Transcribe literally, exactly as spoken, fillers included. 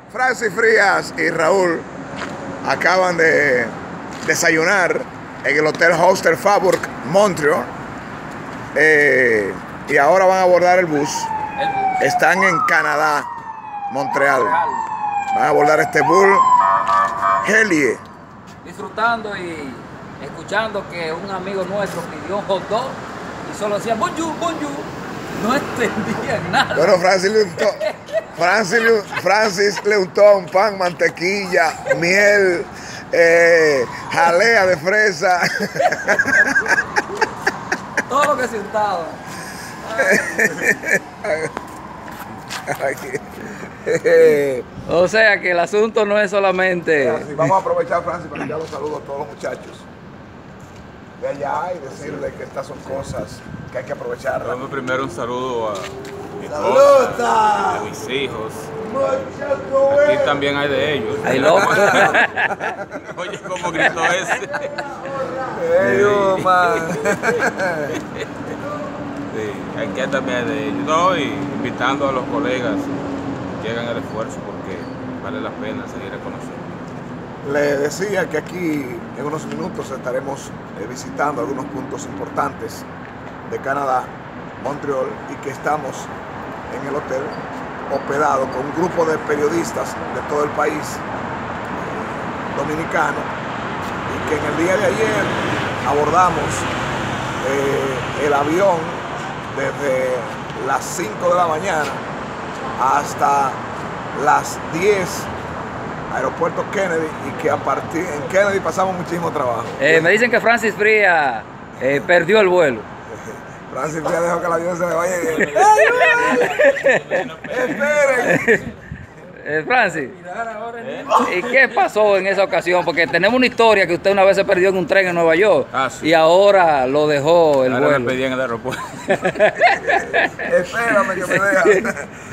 Francis Frías y Raúl acaban de desayunar en el Hotel Hostel Faburg, Montreal. Eh, y ahora van a abordar el bus. El bus. Están en Canadá, Montreal. Montreal. Van a abordar este bus Helier. Disfrutando y escuchando que un amigo nuestro pidió un hot dog y solo decía bonjour, bonjour. No entendían nada. Bueno, Francis le untó, Francis, le- Francis le untó un pan, mantequilla, miel, eh, jalea de fresa. Todo lo que se untaba. O sea que el asunto no es solamente... Francis, vamos a aprovechar, Francis, para enviar un saludo a todos los muchachos de allá y decirles que estas son cosas que hay que aprovechar. Dame primero un saludo a mi ¡Saludos! esposa, a mis hijos. Aquí también hay de ellos. Ay, loco. Oye, ¿cómo gritó ese? Ey, man. Sí, aquí también hay de ellos. No, y invitando a los colegas que hagan el esfuerzo porque vale la pena seguir reconociendo. Le decía que aquí en unos minutos estaremos eh, visitando algunos puntos importantes de Canadá, Montreal, y que estamos en el hotel hospedado con un grupo de periodistas de todo el país eh, dominicano, y que en el día de ayer abordamos eh, el avión desde las cinco de la mañana hasta las diez, aeropuerto Kennedy, y que a partir en Kennedy pasamos muchísimo trabajo. Eh, me dicen que Francis Frías eh, perdió el vuelo. Francis ya dejó que el avión se le vaya. ¡Esperen! Eh, Francis, ¿y qué pasó en esa ocasión? Porque tenemos una historia que usted una vez se perdió en un tren en Nueva York. Ah, sí. Y ahora lo dejó el Ahora me vuelo. pedí en el aeropuerto. Espérame que me dejan.